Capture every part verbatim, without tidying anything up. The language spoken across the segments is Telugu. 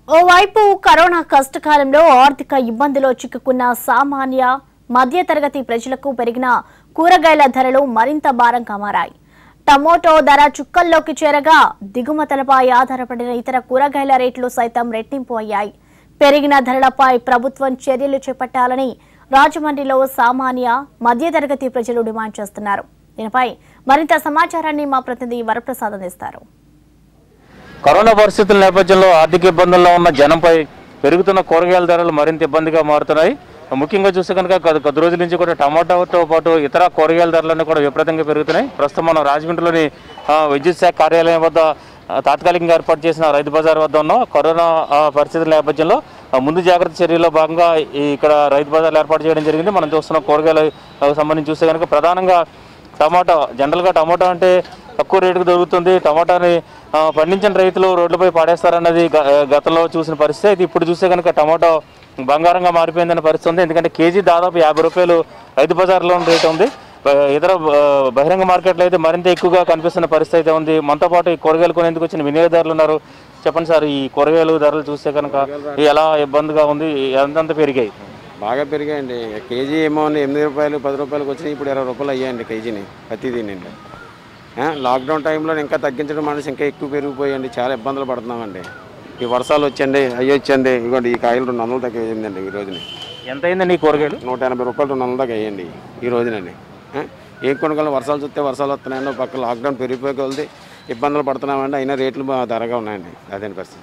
ఓవైపు కరోనా కష్టకాలంలో ఆర్థిక ఇబ్బందుల్లో చిక్కుకున్న సామాన్య మధ్యతరగతి ప్రజలకు పెరిగిన కూరగాయల ధరలు మరింత భారంగా మారాయి. టమోటో ధర చుక్కల్లోకి చేరగా దిగుమతులపై ఆధారపడిన ఇతర కూరగాయల రేట్లు సైతం రెట్టింపు అయ్యాయి. పెరిగిన ధరలపై ప్రభుత్వం చర్యలు చేపట్టాలని రాజమండ్రిలో సామాన్య మధ్యతరగతి ప్రజలు డిమాండ్ చేస్తున్నారు. దీనిపై మరింత సమాచారాన్ని మా ప్రతినిధి వరప్రసాద్ అందిస్తారు. కరోనా పరిస్థితుల నేపథ్యంలో ఆర్థిక ఇబ్బందుల్లో ఉన్న జనంపై పెరుగుతున్న కూరగాయల ధరలు మరింత ఇబ్బందిగా మారుతున్నాయి. ముఖ్యంగా చూస్తే కనుక కొద్ది రోజుల నుంచి కూడా టమాటాతో పాటు ఇతర కూరగాయల ధరలన్నీ కూడా విపరీతంగా పెరుగుతున్నాయి. ప్రస్తుతం మనం రాజమండ్రిలోని విద్యుత్ శాఖ కార్యాలయం వద్ద తాత్కాలికంగా ఏర్పాటు చేసిన రైతు బజార్ వద్ద ఉన్నాం. కరోనా పరిస్థితుల నేపథ్యంలో ముందు జాగ్రత్త చర్యల్లో భాగంగా ఇక్కడ రైతు బజార్లు ఏర్పాటు చేయడం జరిగింది. మనం చూస్తున్న కూరగాయలకు సంబంధించి చూస్తే కనుక ప్రధానంగా టమాటా, జనరల్గా టమాటా అంటే తక్కువ రేటుకు దొరుకుతుంది. టమాటాని పండించిన రైతులు రోడ్లపై పాడేస్తారన్నది గతంలో చూసిన పరిస్థితి. అయితే ఇప్పుడు చూస్తే కనుక టమాటా బంగారంగా మారిపోయిందనే పరిస్థితి ఉంది. ఎందుకంటే కేజీ దాదాపు యాభై రూపాయలు రైతు బజార్లో రేటు ఉంది. ఇతర బహిరంగ మార్కెట్లో అయితే మరింత ఎక్కువగా కనిపిస్తున్న పరిస్థితి అయితే ఉంది. మనతో పాటు ఈ కూరగాయలు కొనేందుకు వచ్చిన వినియోగదారులు ఉన్నారు. చెప్పండి సార్, ఈ కూరగాయలు ధరలు చూస్తే కనుక ఎలా ఇబ్బందిగా ఉంది, ఎంతంత పెరిగాయి? బాగా పెరిగాయండి. కేజీ ఏమో ఎనిమిది రూపాయలు పది రూపాయలకు వచ్చినాయి, ఇప్పుడు ఇరవై రూపాయలు అయ్యాయండి కేజీని ప్రతిదీనండి. లాక్డౌన్ టైంలో ఇంకా తగ్గించడం మనిషి ఇంకా ఎక్కువ పెరిగిపోయండి. చాలా ఇబ్బందులు పడుతున్నామండి. ఈ వర్షాలు వచ్చండి, అయ్యి వచ్చండి. ఇవ్వండి ఈ కాయలు రెండు వందల దాకా అయ్యిందండి ఈ రోజుని. ఎంత అయిందండి ఈ కూరగాయలు? నూట ఎనభై రూపాయలు రెండు వందల దాకా అయ్యండి ఈ రోజునండి. ఏం కొనుగోలు వర్షాలు చూస్తే వర్షాలు వస్తున్నాయండి, పక్క లాక్డౌన్ పెరిగిపోయి కొలిది ఇబ్బందులు పడుతున్నామండి. అయినా రేట్లు ధరగా ఉన్నాయండి. అదే పరిస్థితి.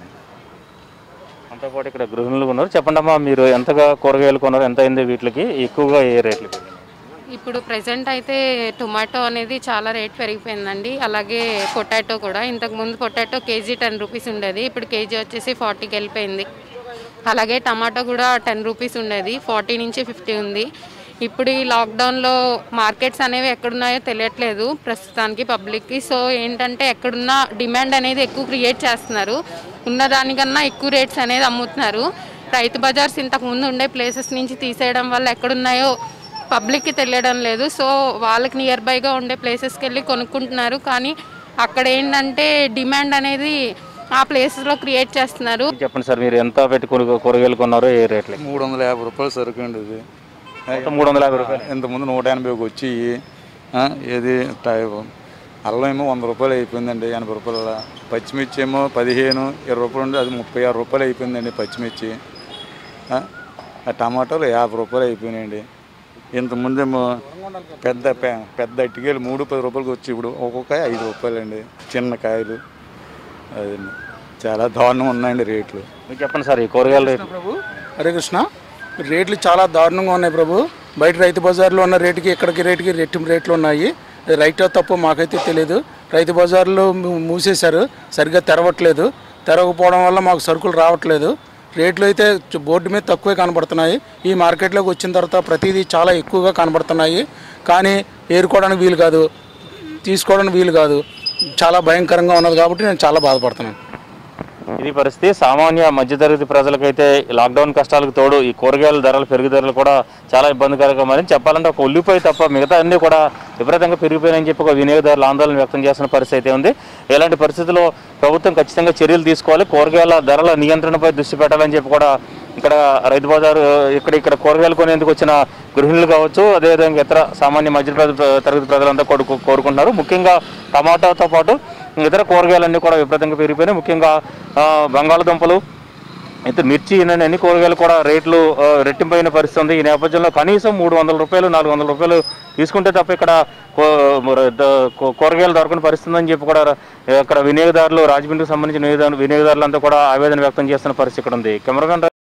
అంతో పాటు ఇక్కడ గృహిణులు ఉన్నారు. చెప్పండి అమ్మా, మీరు ఎంతగా కూరగాయలు కొన్నారు, ఎంత అయింది వీటికి, ఎక్కువగా ఏ రేట్లు? ఇప్పుడు ప్రెసెంట్ అయితే టొమాటో అనేది చాలా రేట్ పెరిగిపోయిందండి. అలాగే పొటాటో కూడా. ఇంతకుముందు పొటాటో కేజీ టెన్ రూపీస్ ఉండేది, ఇప్పుడు కేజీ వచ్చేసి ఫార్టీకి వెళ్ళిపోయింది. అలాగే టమాటో కూడా టెన్ రూపీస్ ఉండేది, ఫార్టీ నుంచి ఫిఫ్టీ ఉంది. ఇప్పుడు ఈ లాక్డౌన్లో మార్కెట్స్ అనేవి ఎక్కడున్నాయో తెలియట్లేదు ప్రస్తుతానికి పబ్లిక్కి. సో ఏంటంటే ఎక్కడున్న డిమాండ్ అనేది ఎక్కువ క్రియేట్ చేస్తున్నారు, ఉన్నదానికన్నా ఎక్కువ రేట్స్ అనేది అమ్ముతున్నారు. రైతు బజార్స్ ఇంతకుముందు ఉండే ప్లేసెస్ నుంచి తీసేయడం వల్ల ఎక్కడున్నాయో పబ్లిక్కి తెలియడం లేదు. సో వాళ్ళకి నియర్ బైగా ఉండే ప్లేసెస్కి వెళ్ళి కొనుక్కుంటున్నారు. కానీ అక్కడ ఏంటంటే డిమాండ్ అనేది ఆ ప్లేసెస్లో క్రియేట్ చేస్తున్నారు. చెప్పండి సార్, మీరు ఎంత పెట్టి కూరగాయలు కొన్నారో, ఏ రేట్లు? మూడు వందల యాభై రూపాయలు సరుకు అండి. ఇది మూడు వందల యాభై రూపాయలు ఇంతకుముందు నూట ఎనభైకి వచ్చి ఏది అల్లం ఏమో వంద రూపాయలు అయిపోయిందండి, ఎనభై రూపాయల. పచ్చిమిర్చి ఏమో పదిహేను ఇరవై రూపాయలు ఉండి అది ముప్పై ఆరు రూపాయలు అయిపోయిందండి పచ్చిమిర్చి. టమాటాలు యాభై రూపాయలు అయిపోయినాయండి. ఇంతకుముందేమో పెద్ద పెద్ద అట్టికాయలు మూడు పది రూపాయలకి వచ్చి ఇప్పుడు ఒక్కొక్క ఐదు రూపాయలు అండి. చిన్న కాయలు అదండి చాలా దారుణంగా ఉన్నాయండి రేట్లు. మీకు చెప్పండి సార్, ఈ కూరగాయల రేట్లు? ప్రభు హరే కృష్ణ, రేట్లు చాలా దారుణంగా ఉన్నాయి ప్రభు. బయట రైతు బజార్లో ఉన్న రేటుకి ఇక్కడికి రేటుకి రెట్టింపు రేట్లు ఉన్నాయి. రైట్ తప్పు మాకైతే తెలియదు. రైతు బజార్లో మూసేశారు, సరిగ్గా తెరవట్లేదు. తెరవకపోవడం వల్ల మాకు సరుకులు రావట్లేదు. రేట్లు అయితే బోర్డు మీద తక్కువే కనబడుతున్నాయి. ఈ మార్కెట్లోకి వచ్చిన తర్వాత ప్రతిదీ చాలా ఎక్కువగా కనబడుతున్నాయి. కానీ ఏరుకోవడానికి వీలు కాదు, తీసుకోవడానికి వీలు కాదు. చాలా భయంకరంగా ఉన్నది కాబట్టి నేను చాలా బాధపడుతున్నాను. ఇది పరిస్థితి. సామాన్య మధ్యతరగతి ప్రజలకైతే లాక్డౌన్ కష్టాలకు తోడు ఈ కూరగాయల ధరలు పెరుగుదలలు కూడా చాలా ఇబ్బందికరంగా మారింది. చెప్పాలంటే ఒక ఉల్లిపాయ తప్ప మిగతా అన్నీ కూడా విపరీతంగా పెరిగిపోయాయని చెప్పి ఒక వినియోగదారులు ఆందోళన వ్యక్తం చేస్తున్న పరిస్థితి అయితే ఉంది. ఇలాంటి పరిస్థితుల్లో ప్రభుత్వం ఖచ్చితంగా చర్యలు తీసుకోవాలి, కూరగాయల ధరల నియంత్రణపై దృష్టి పెట్టాలని చెప్పి కూడా ఇక్కడ రైతు బజారు ఇక్కడ ఇక్కడ కూరగాయలు కొనేందుకు వచ్చిన గృహిణులు కావచ్చు, అదేవిధంగా ఇతర సామాన్య మధ్య తరగతి ప్రజలంతా కోరుకు కోరుకుంటున్నారు. ముఖ్యంగా టమాటాతో పాటు ఇతర కూరగాయలన్నీ కూడా విపరీతంగా పెరిగిపోయినాయి. ముఖ్యంగా బంగాళదుంపలు, అయితే మిర్చి, అన్ని కూరగాయలు కూడా రేట్లు రెట్టింపైన పరిస్థితి ఉంది. ఈ నేపథ్యంలో కనీసం మూడు వందల రూపాయలు నాలుగు వందల రూపాయలు తీసుకుంటే తప్ప ఇక్కడ కూరగాయలు దొరకని పరిస్థితి అని చెప్పి కూడా ఇక్కడ వినియోగదారులు, రాజమండ్రికి సంబంధించిన వినియోగదారులంతా కూడా ఆవేదన వ్యక్తం చేస్తున్న పరిస్థితి ఇక్కడ ఉంది. కెమెరామెన్